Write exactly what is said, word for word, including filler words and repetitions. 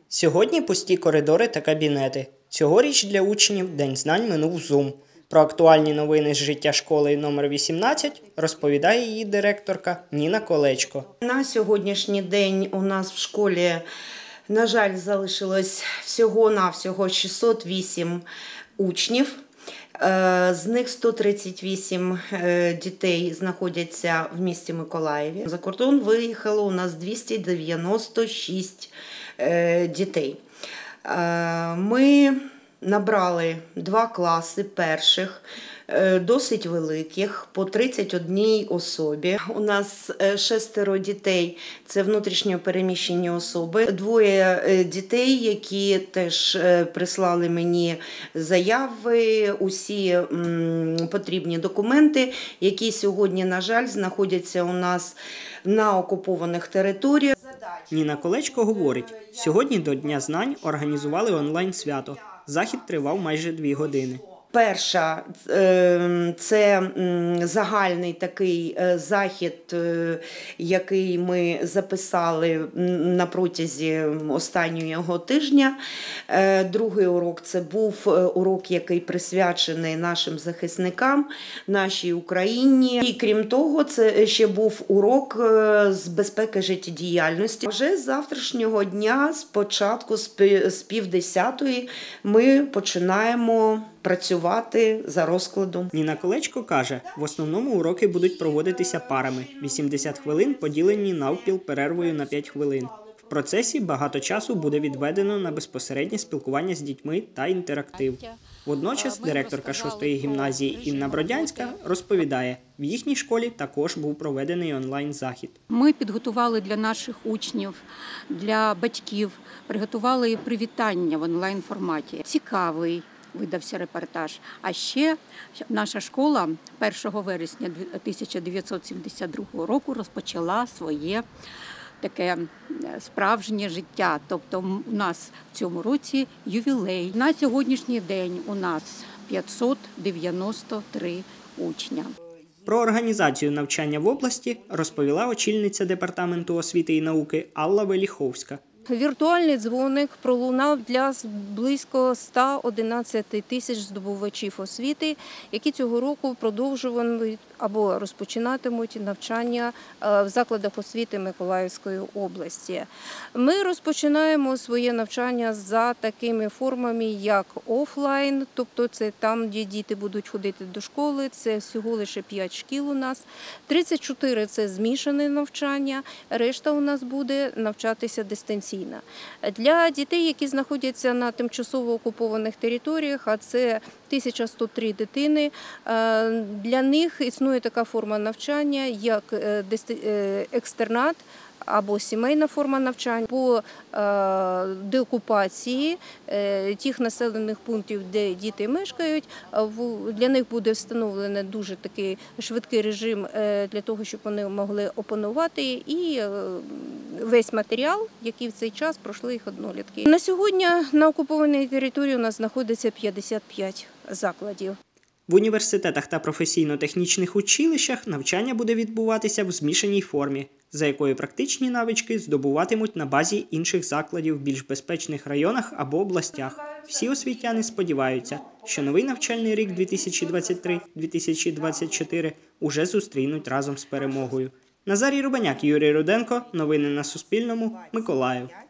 Сьогодні пусті коридори та кабінети. Цьогоріч для учнів День знань минув Zoom. Про актуальні новини з життя школи номер вісімнадцять розповідає її директорка Ніна Колечко. На сьогоднішній день у нас в школі, на жаль, залишилось всього-навсього шістсот вісім учнів. З них сто тридцять вісім дітей знаходяться в місті Миколаєві. За кордон виїхало у нас двісті дев'яносто шість дітей. Ми набрали два класи перших, досить великих, по тридцять одній особі. У нас шестеро дітей – це внутрішньо переміщені особи. Двоє дітей, які теж прислали мені заяви, усі потрібні документи, які сьогодні, на жаль, знаходяться у нас на окупованих територіях. Ніна Колечко говорить, сьогодні до Дня знань організували онлайн-свято. Захід тривав майже дві години. Перша – це загальний такий захід, який ми записали на протязі останнього тижня. Другий урок – це був урок, який присвячений нашим захисникам, нашій Україні. І крім того, це ще був урок з безпеки життєдіяльності. Вже з завтрашнього дня, спочатку з півдесятої, ми починаємо працювати за розкладом. Ніна Колечко каже, в основному уроки будуть проводитися парами. вісімдесят хвилин поділені навпіл перервою на п'ять хвилин. В процесі багато часу буде відведено на безпосереднє спілкування з дітьми та інтерактив. Водночас директорка шостої гімназії Інна Бродянська розповідає, в їхній школі також був проведений онлайн-захід. Ми підготували для наших учнів, для батьків, приготували привітання в онлайн-форматі. Цікавий видався репортаж. А ще наша школа першого вересня тисяча дев'ятсот сімдесят другого року розпочала своє таке справжнє життя. Тобто у нас в цьому році ювілей. На сьогоднішній день у нас п'ятсот дев'яносто три учня. Про організацію навчання в області розповіла очільниця Департаменту освіти і науки Алла Веліховська. Віртуальний дзвоник пролунав для близько ста одинадцяти тисяч здобувачів освіти, які цього року продовжуватимуть або розпочинатимуть навчання в закладах освіти Миколаївської області. Ми розпочинаємо своє навчання за такими формами, як офлайн, тобто це там, де діти будуть ходити до школи, це всього лише п'ять шкіл у нас, тридцять чотири – це змішане навчання, решта у нас буде навчатися дистанційно. Для дітей, які знаходяться на тимчасово окупованих територіях, а це тисяча сто три дитини, для них існує така форма навчання, як екстернат або сімейна форма навчання. По деокупації тих населених пунктів, де діти мешкають, для них буде встановлений дуже такий швидкий режим для того, щоб вони могли опанувати і весь матеріал, який в цей час пройшли їх однолітки. На сьогодні на окупованій території у нас знаходиться п'ятдесят п'ять закладів. В університетах та професійно-технічних училищах навчання буде відбуватися в змішаній формі, за якою практичні навички здобуватимуть на базі інших закладів в більш безпечних районах або областях. Всі освітяни сподіваються, що новий навчальний рік дві тисячі двадцять три - дві тисячі двадцять чотири уже зустрінуть разом з перемогою. Назарій Рубаняк, Юрій Руденко. Новини на Суспільному. Миколаїв.